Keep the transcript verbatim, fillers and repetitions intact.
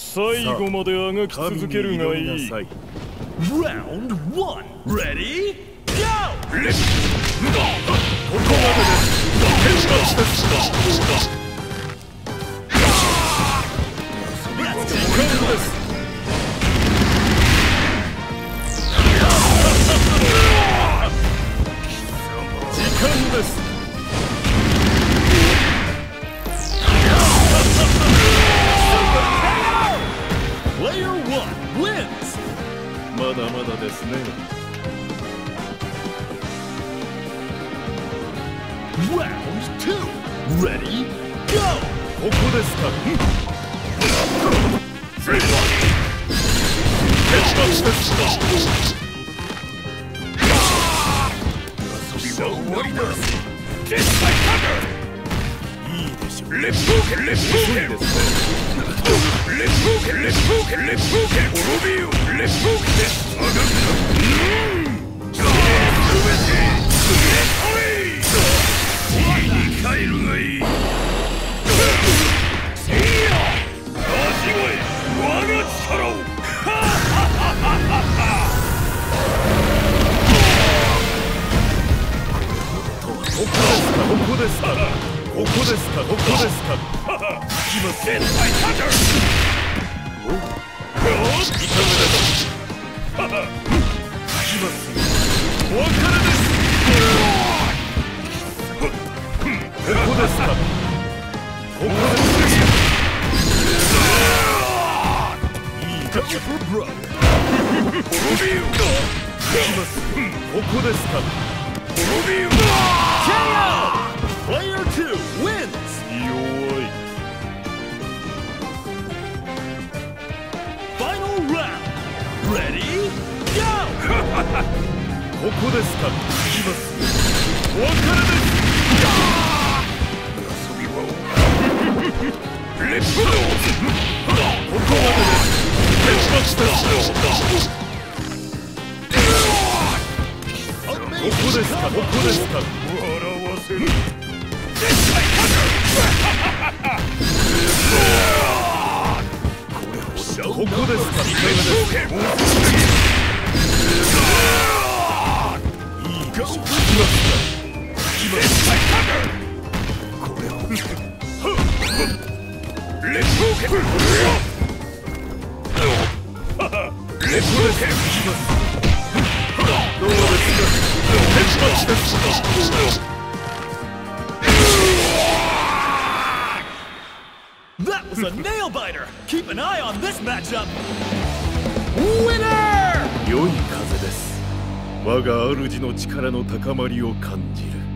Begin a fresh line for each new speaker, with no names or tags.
最後まであがき続けるがいい。
Round one. Ready? Go!
ここまでです。天罰です。時間です。時間です。
Player one wins.
まだまだですね。
Round two. Ready? Go!
ここですか。天罰です。遊びは終わりだ。絶対勝つ。いいでしょう。レップオーケーレップオーケーですね。レップオーケーレップオーケーレップオーケー滅びようレップオーケーです。あがくな。うーん。すべて地に帰るがいい。せいや出し声我が力を。ここですかここですかここですかここですか。行きます。絶対勝てる。およしいかがですか。行きます。お別れです。ここですかここですか。いいか滅びよ。行きます。ここですか滅びよ。
ケーオー! Player two wins!
弱い。
Final round! Ready? Go!
ここですか。行きます。お別れです。遊びはレップローここまでです。天罰です。ここですかここですか。笑わせる。絶対勝つ。これほどここですか。いかがですか。いいか。行きますか。行きます。これほどレッツオーケー。レッツオーケー。行きます。どうですか。
That was a nail biter. Keep an eye on this matchup. Winner!
良い風です。我が主の力の高まりを感じる。